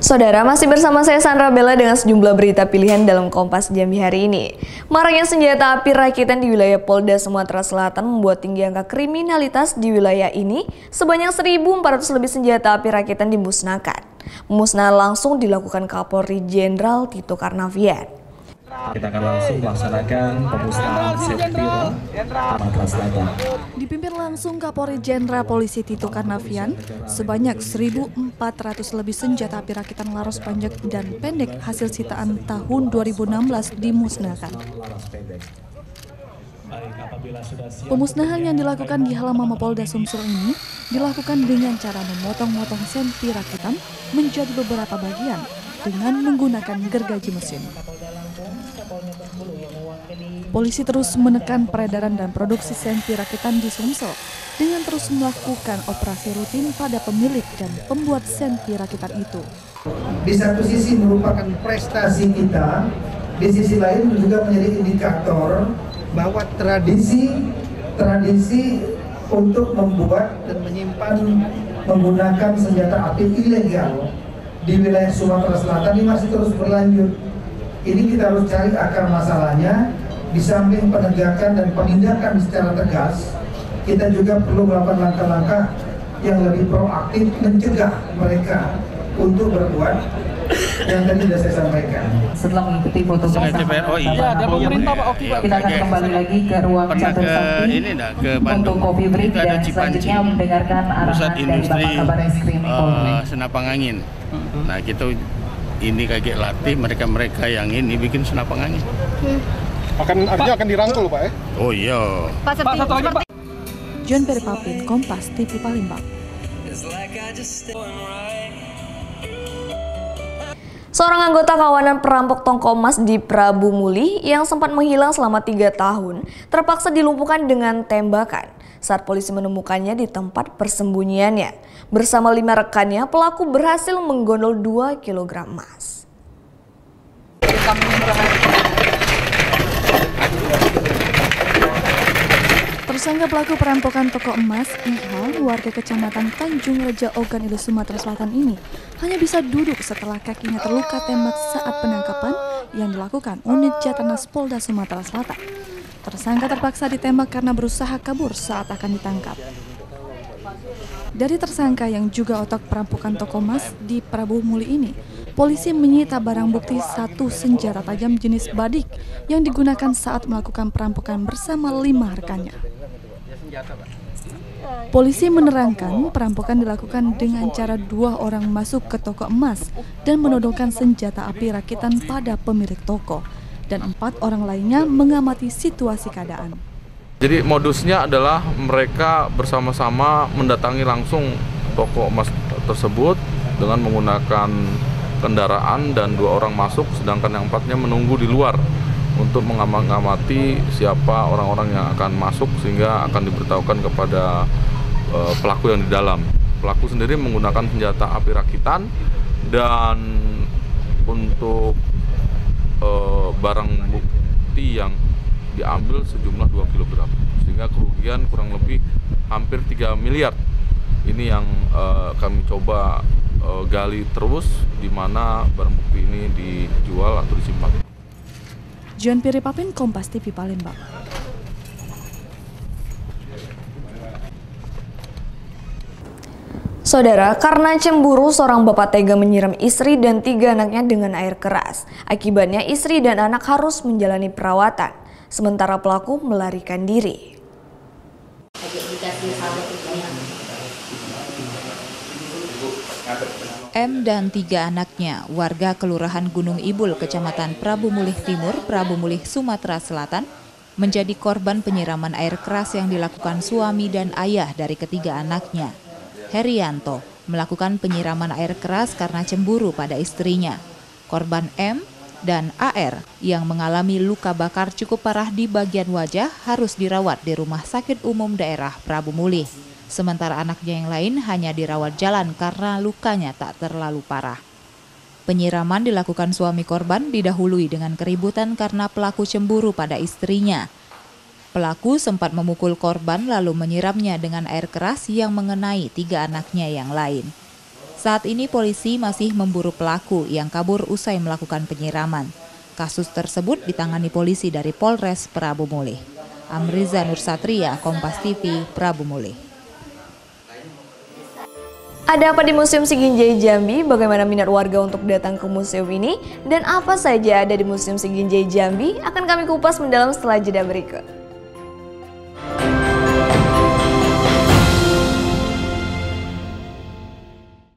Saudara, masih bersama saya Sandra Bella dengan sejumlah berita pilihan dalam Kompas Jambi hari ini. Maraknya senjata api rakitan di wilayah Polda Sumatera Selatan membuat tinggi angka kriminalitas di wilayah ini. Sebanyak 1.400 lebih senjata api rakitan dimusnahkan. Pemusnahan langsung dilakukan Kapolri Jenderal Tito Karnavian. Kita akan langsung melaksanakan pemusnahan Septiro Sumatera Selatan. Dipimpin langsung Kapolri Jenderal Polisi Tito Karnavian, sebanyak 1.400 lebih senjata api rakitan laras panjang dan pendek hasil sitaan tahun 2016 dimusnahkan. Pemusnahan yang dilakukan di halaman Mapolda Sumsel ini dilakukan dengan cara memotong-motong senpi rakitan menjadi beberapa bagian dengan menggunakan gergaji mesin. Polisi terus menekan peredaran dan produksi senpi rakitan di Sumsel dengan terus melakukan operasi rutin pada pemilik dan pembuat senpi rakitan itu. Di satu sisi merupakan prestasi kita, di sisi lain juga menjadi indikator bahwa tradisi untuk membuat dan menyimpan menggunakan senjata api ilegal di wilayah Sumatera Selatan ini masih terus berlanjut. Ini kita harus cari akar masalahnya. Di samping penegakan dan penindakan secara tegas, kita juga perlu melakukan langkah-langkah yang lebih proaktif mencegah mereka untuk berbuat yang tadi sudah saya sampaikan. Setelah mengikuti foto bersama, kita akan kembali lagi ke ruang catur sakti untuk kopi break dan selanjutnya mendengarkan arahan dari Bapak Kabar Eskrim Polri. Senapang angin. Nah kita ini kayak latih mereka yang ini bikin senapang angin. Artinya akan dirangkul, Pak, ya? Oh iya. Pak, satu lagi, Pak. John Perry Papin, Kompas TV Palembang. Seorang anggota kawanan perampok tongko emas di Prabu Muli yang sempat menghilang selama 3 tahun terpaksa dilumpuhkan dengan tembakan saat polisi menemukannya di tempat persembunyiannya. Bersama 5 rekannya, pelaku berhasil menggondol 2 kg emas. Tersangka pelaku perampokan toko emas, Iha, warga kecamatan Tanjung Reja Ogan Ilir Sumatera Selatan ini hanya bisa duduk setelah kakinya terluka tembak saat penangkapan yang dilakukan unit Jatanas Polda Sumatera Selatan. Tersangka terpaksa ditembak karena berusaha kabur saat akan ditangkap. Dari tersangka yang juga otak perampokan toko emas di Prabu Muli ini, polisi menyita barang bukti 1 senjata tajam jenis badik yang digunakan saat melakukan perampokan bersama 5 rekannya. Polisi menerangkan perampokan dilakukan dengan cara 2 orang masuk ke toko emas dan menodongkan senjata api rakitan pada pemilik toko, dan 4 orang lainnya mengamati situasi keadaan. Jadi modusnya adalah mereka bersama-sama mendatangi langsung toko emas tersebut dengan menggunakan kendaraan dan 2 orang masuk, sedangkan yang 4-nya menunggu di luar untuk mengamati siapa orang-orang yang akan masuk sehingga akan diberitahukan kepada pelaku yang di dalam. Pelaku sendiri menggunakan senjata api rakitan dan untuk barang bukti yang diambil sejumlah 2 kg sehingga kerugian kurang lebih hampir 3 miliar. Ini yang kami coba gali terus di mana barang bukti ini dijual atau disimpan. John Perry Papin, Kompas TV Palembang. Saudara, karena cemburu seorang bapak tega menyiram istri dan 3 anaknya dengan air keras. Akibatnya istri dan anak harus menjalani perawatan, sementara pelaku melarikan diri. M dan 3 anaknya, warga Kelurahan Gunung Ibul, Kecamatan Prabu Mulih Timur, Prabu Mulih, Sumatera Selatan, menjadi korban penyiraman air keras yang dilakukan suami dan ayah dari ketiga anaknya. Herianto melakukan penyiraman air keras karena cemburu pada istrinya. Korban M dan AR yang mengalami luka bakar cukup parah di bagian wajah harus dirawat di Rumah Sakit Umum Daerah Prabu Mulih. Sementara anaknya yang lain hanya dirawat jalan karena lukanya tak terlalu parah. Penyiraman dilakukan suami korban didahului dengan keributan karena pelaku cemburu pada istrinya. Pelaku sempat memukul korban lalu menyiramnya dengan air keras yang mengenai 3 anaknya yang lain. Saat ini polisi masih memburu pelaku yang kabur usai melakukan penyiraman. Kasus tersebut ditangani polisi dari Polres Prabu Mulih. Amriza Nursatria, Kompas TV, Prabu Mulih. Ada apa di Museum Siginjai Jambi? Bagaimana minat warga untuk datang ke museum ini? Dan apa saja ada di Museum Siginjai Jambi? Akan kami kupas mendalam setelah jeda berikut.